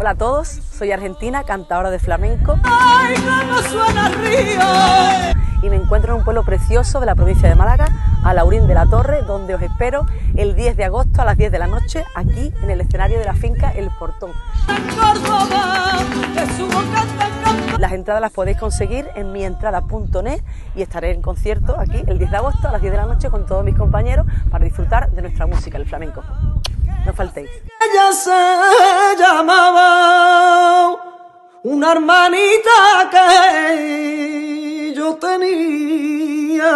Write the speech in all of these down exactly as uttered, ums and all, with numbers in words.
Hola a todos, soy argentina, cantadora de flamenco. ¡Ay, cómo suena el río! Y me encuentro en un pueblo precioso de la provincia de Málaga, Alhaurín de la Torre, donde os espero el diez de agosto a las diez de la noche, aquí en el escenario de la finca El Portón. Las entradas las podéis conseguir en mientrada punto net y estaré en concierto aquí el diez de agosto a las diez de la noche con todos mis compañeros para disfrutar de nuestra música, el flamenco. No faltéis. Ella se llamaba una hermanita que yo tenía.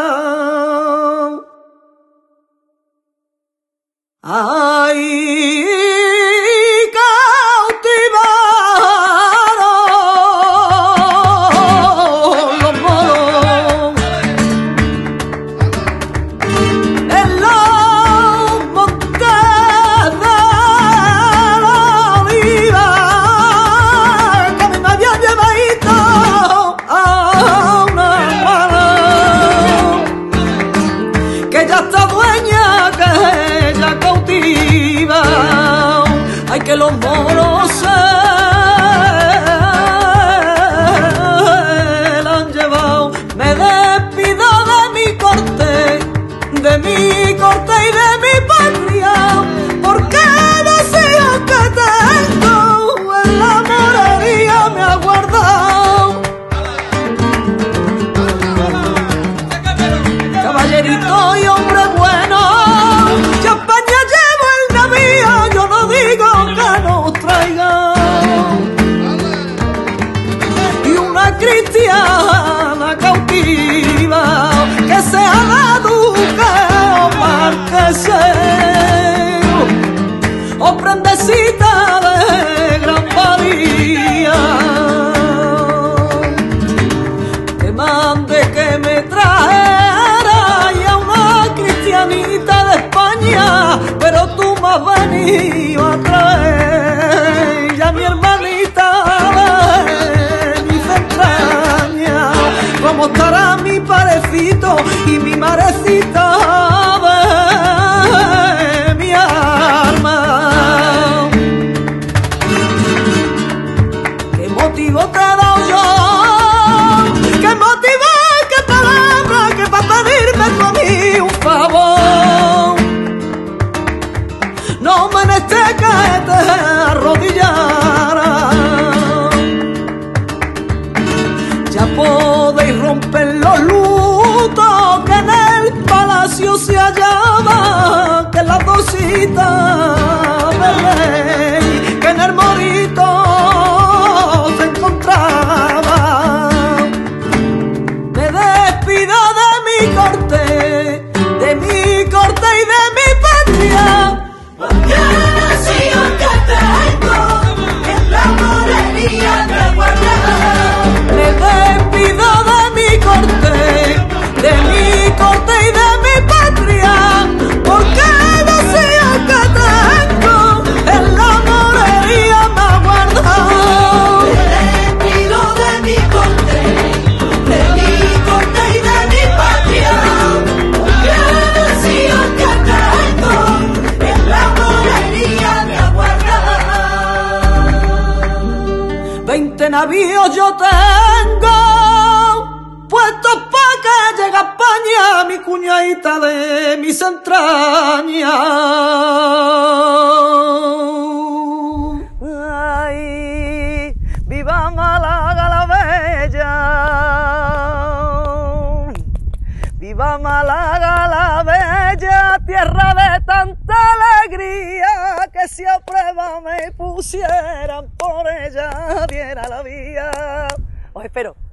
Ay, cautivaron los moros en los montes de la vida, que a mí me habían llevado a una hermana que ya está dueña, que ella cautiva. Ay, que los moros se la han llevado. Me despido de mi corte, de mi corte y de mi patria, porque deseo que tengo en la morería me ha guardado. Caballerito y hombre bueno, yo a España llevo el navío, yo no digo que nos traiga. Y una cristiana cautiva, que sea la duque o marquesero, o prendecita de gran valía, que mande que me trajera y a una cristianita de España, pero tú me has venido a traer ya mi hermanita de mis entrañas. ¿Cómo estará mi parecito y mi marecita de mi alma? ¿Qué motivo te he dado yo? ¿Qué motivo, qué palabra, que para pedirme tú a mí un favor? No menester que te arrodillaras. Ya podéis romper los lutos que en el palacio se hallaban, que las dositas de rey que en el morito se encontraban. Me despido de mi corte, de mi corte y de mi patria, porque deseo que tengo en la morería me guardará. Me despido de mi corte, de mi corte y de mi patria, porque deseo que tengo en la morería me ha guardado. Me despido de mi corte, de mi corte y de mi patria, porque deseo que tengo en la morería me ha guardado. Veinte navíos yo tengo puestos pa' que llegue a España mi cuñadita de mis entrañas. Ay, viva Málaga la bella, viva Málaga la bella, tierra de tanta alegría, que si a prueba me pusieran por ella, diera la vía. Os espero.